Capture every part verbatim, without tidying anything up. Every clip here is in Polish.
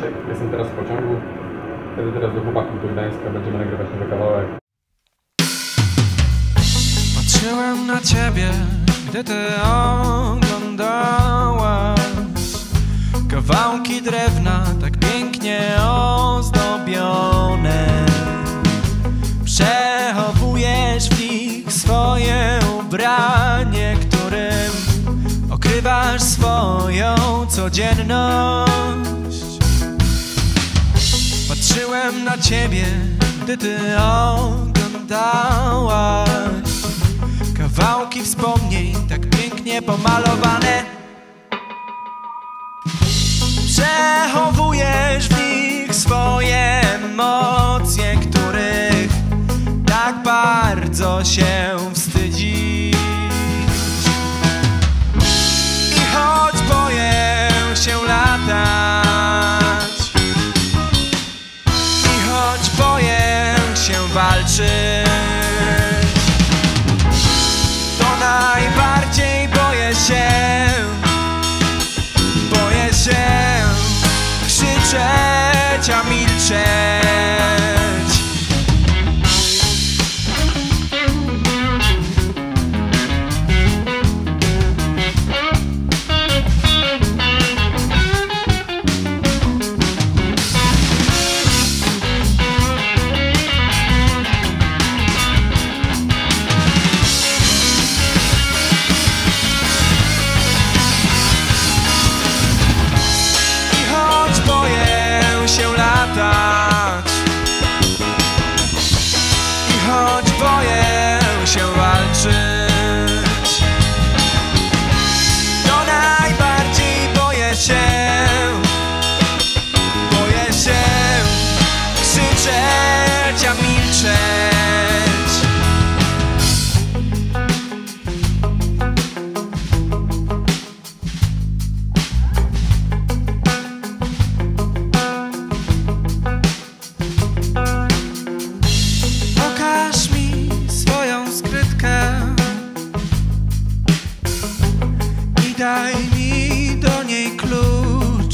Gdańsk. Jestem teraz w pociągu. Wtedy teraz do chłopaków do Gdańska będziemy nagrywać nowy kawałek. Patrzyłem na ciebie, gdy ty oglądałaś kawałki drewna tak pięknie ozdobione. Przechowujesz w nich swoje ubranie, którym okrywasz swoją codzienność. Patrzyłem na ciebie, gdy ty oglądałaś kawałki wspomnień tak pięknie pomalowane. Przechowujesz w nich swoje emocje, których tak bardzo się wstydzisz. I choć boję się latać, i choć boję się walczyć, to najbardziej boję się, boję się krzyczeć, a milczeć. I choć boję się walczyć, to najbardziej boję się, boję się krzyczeć, a milczeć. Pokaż mi swoją skrytkę i daj mi do niej klucz.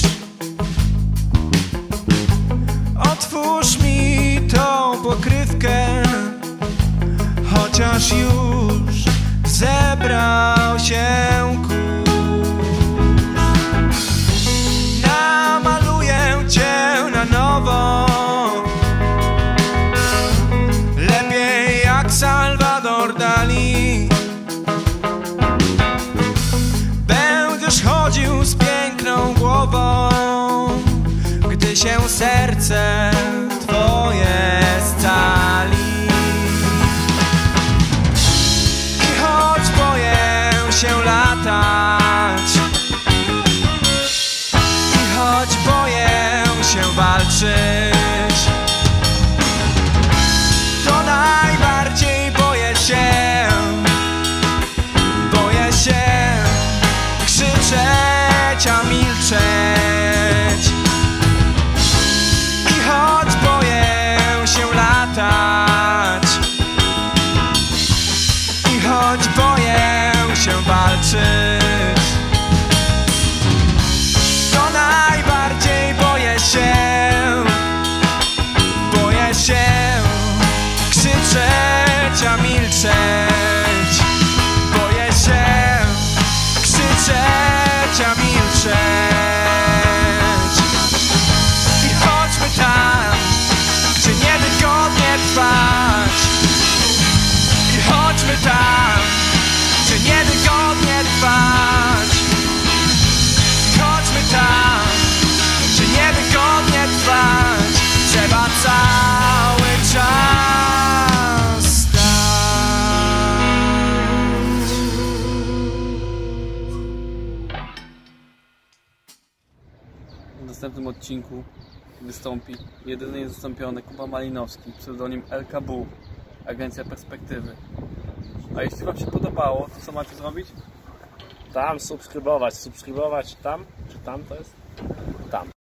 Otwórz mi tą pokrywkę, chociaż już zebrał się kurz. Namaluję cię na nowo, Salvador Dali. Będziesz chodził z piękną głową, gdy się serce twoje scali. I choć boję się latać, i choć boję się walczyć, to najbardziej boję się, boję się krzyczeć, a milczeć. I choć boję się latać, i choć boję się walczyć, to najbardziej boję się, boję się krzyczeć, a milczeć. Boję się krzyczeć, a milczeć. I chodźmy tam, gdzie niewygodnie trwać. I chodźmy tam, gdzie niewygodnie trwać. I chodźmy tam, gdzie niewygodnie trwać. Trzeba cały czas stać. W następnym odcinku wystąpi jedyny niezastąpiony Kuba Malinowski, pseudonim El Kabu, Agencja Perspektywy. A jeśli wam się podobało, to co macie zrobić? Tam subskrybować, subskrybować tam, czy tam to jest? Tam.